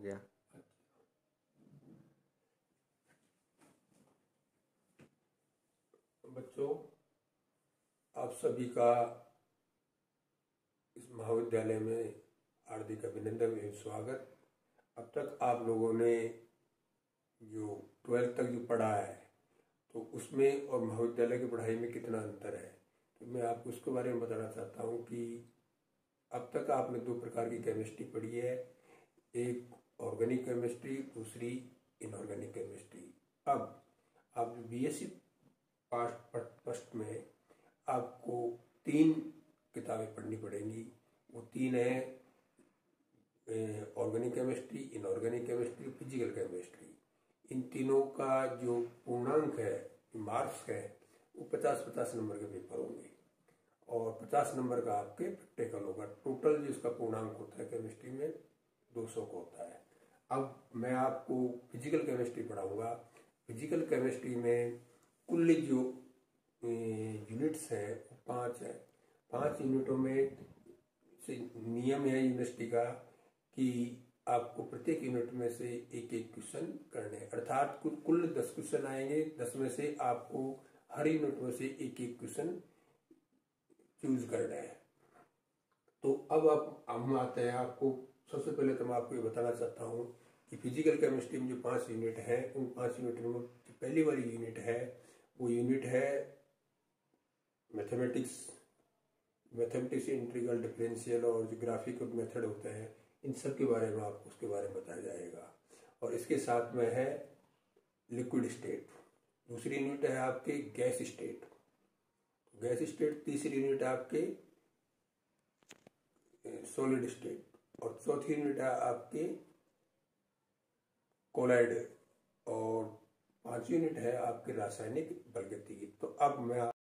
गया। बच्चों, आप सभी का इस महाविद्यालय में हार्दिक अभिनंदन एवं स्वागत। अब तक आप लोगों ने जो 12th तक जो पढ़ा है तो उसमें और महाविद्यालय की पढ़ाई में कितना अंतर है, तो मैं आपको उसके बारे में बताना चाहता हूँ कि अब तक आपने दो प्रकार की केमिस्ट्री पढ़ी है, एक ऑर्गेनिक केमिस्ट्री, दूसरी इनऑर्गेनिक केमिस्ट्री। अब आप बीएससी फर्स्ट में आपको 3 किताबें पढ़नी पड़ेंगी। वो 3 है organic chemistry, inorganic chemistry, physical chemistry. इन तीनों का जो पूर्णांक है, मार्क्स है, वो 50-50 नंबर के पेपर होंगे और 50 नंबर का आपके प्रैक्टिकल होगा। टोटल जो इसका पूर्णांक होता है केमिस्ट्री में 200 का होता है। अब मैं आपको फिजिकल केमिस्ट्री पढ़ाऊंगा। फिजिकल केमिस्ट्री में कुल जो यूनिट्स हैं वो 5 है। 5 यूनिटों में से नियम है यूनिवर्सिटी का कि आपको प्रत्येक यूनिट में से एक एक क्वेश्चन करने हैं, अर्थात कुल 10 क्वेश्चन आएंगे। 10 में से आपको हर यूनिट में से एक एक क्वेश्चन चूज करना है। तो अब हम आते हैं, आपको सबसे पहले तो मैं आपको ये बताना चाहता हूँ कि फिजिकल केमिस्ट्री में जो 5 यूनिट है, उन 5 यूनिट में पहली वाली यूनिट है वो यूनिट है मैथमेटिक्स इंटीग्रल, डिफरेंशियल और जो ग्राफिकल मेथड होते हैं, इन सब के बारे में आपको उसके बारे में बताया जाएगा। और इसके साथ में है लिक्विड स्टेट। दूसरी यूनिट है आपके गैस स्टेट। तीसरी यूनिट है आपके सॉलिड स्टेट और चौथी यूनिट है आपके कोलाइड और 5वीं यूनिट है आपके रासायनिक बलगति। तो अब मैं